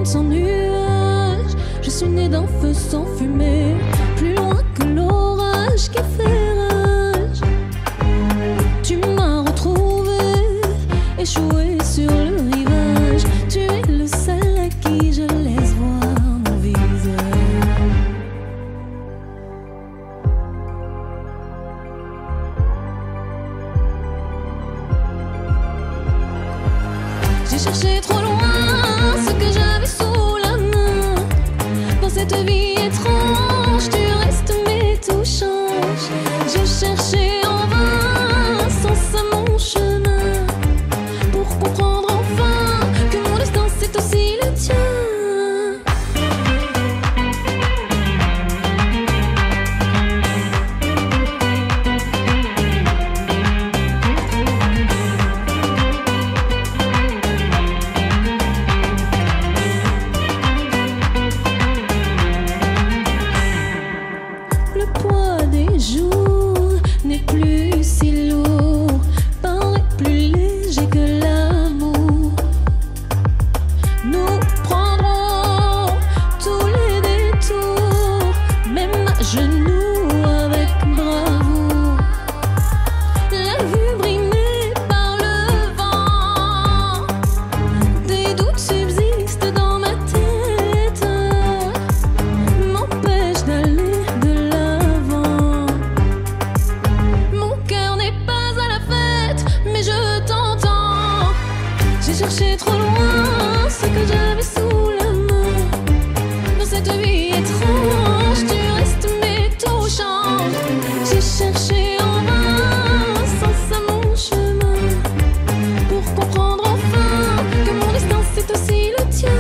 monde sans nuages. Je suis née d'un feu sans fumée, plus loin que l'orage qui fait rage. Tu m'as retrouvé, échoué sur le rivage. Tu es le seul à qui je laisse voir mon visage. J'ai cherché trop loin ce que j'avais sous la main. Dans cette vie étrange, tu restes mais tout change. J'ai cherché en vain, sans ça mon chemin, pour comprendre enfin que mon destin c'est aussi le tien. Le poids des jours n'est plus si lourd, paraît plus léger que l'amour. Nous prendrons tous les détours, même à genoux avec bravoure. La vue brimée par le vent, des doutes subsistent dans ma tête, m'empêchent d'aller de l'avant. Mon cœur n'est pas à la fête, mais je t'entends. J'ai cherché trop loin ce que j'avais sous la main. Dans cette vie étrange, tu restes mais tout change. J'ai cherché en vain, sans ça mon chemin, pour comprendre enfin que mon destin c'est aussi le tien.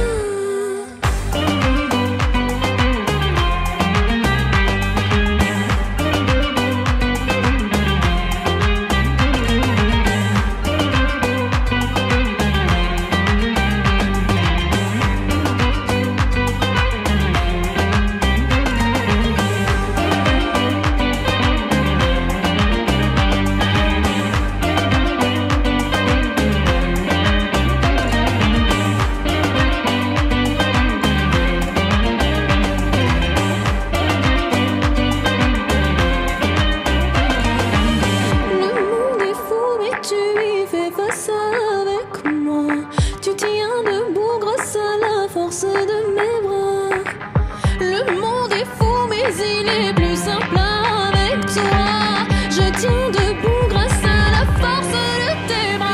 Le monde est fou, mais tu y fais face avec moi. Tu tiens debout grâce à la force de mes bras. Le monde est fou, mais il est plus simple avec toi. Je tiens debout grâce à la force de tes bras.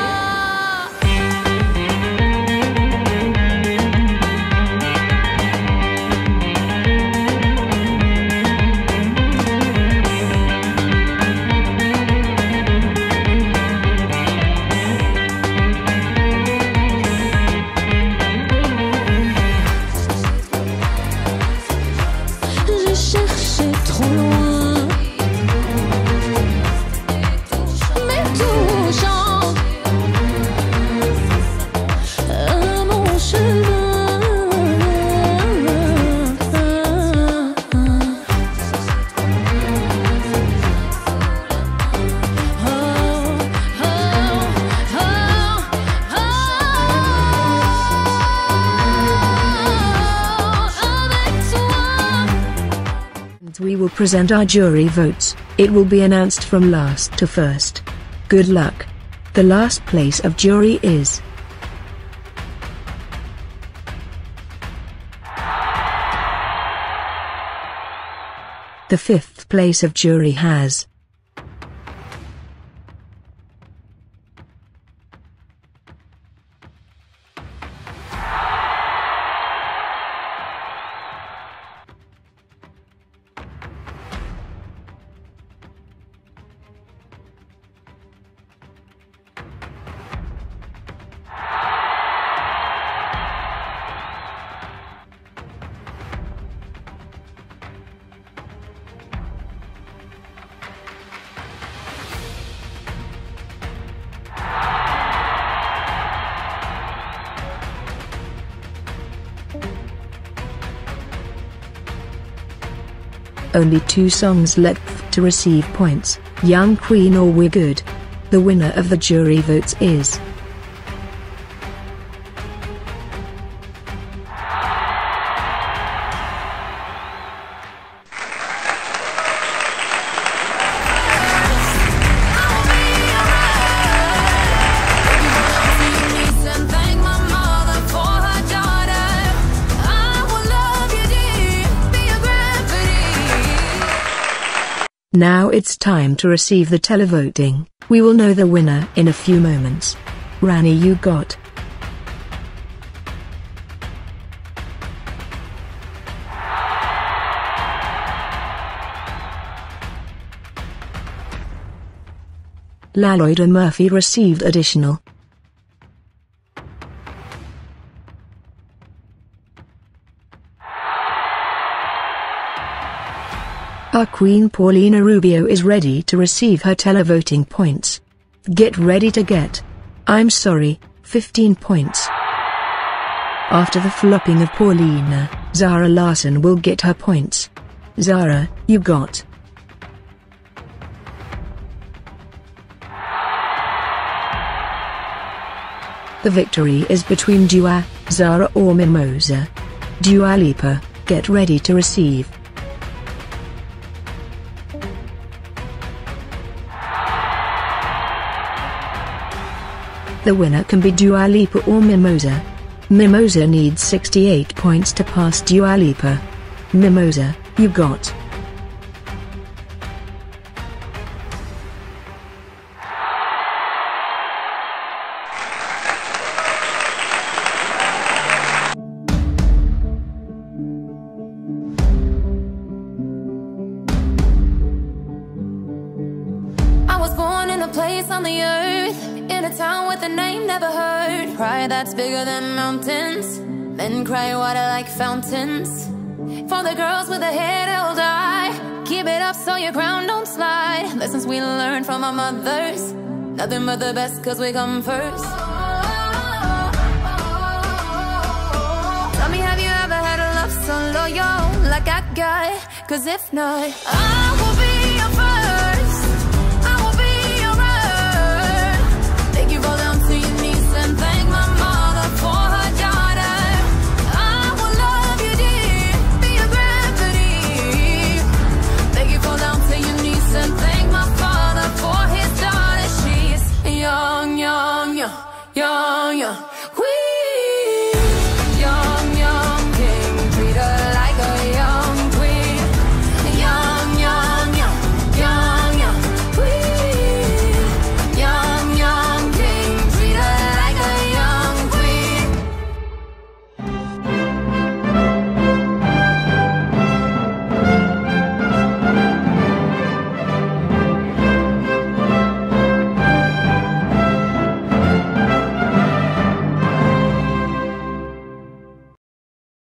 J'ai cherché trop loin, mais tout change à mon chemin. Avec toi. We will present our jury votes. It will be announced from last to first. Good luck. The last place of jury is the fifth place of jury has only 2 songs left to receive points, Young Queen or We're Good. The winner of the jury votes is Now it's time to receive the televoting. We will know the winner in a few moments. Rani, you got. Lalloyda Murphy received additional. Our Queen Paulina Rubio is ready to receive her televoting points. Get ready to get. I'm sorry, 15 points. After the flopping of Paulina, Zara Larsson will get her points. Zara, you got. The victory is between Zara or Mimosa. Dua Lipa, get ready to receive. The winner can be Dua Lipa or Mimosa. Mimosa needs 68 points to pass Dua Lipa. Mimosa, you got. I was born in a place on the earth, in a town with a name never heard. Pride that's bigger than mountains, men cry water like fountains. For the girls with their head held high, keep it up so your crown don't slide. Lessons we learned from our mothers, nothing but the best cause we come first. Tell me, have you ever had a love so loyal like I got? Cause if not, I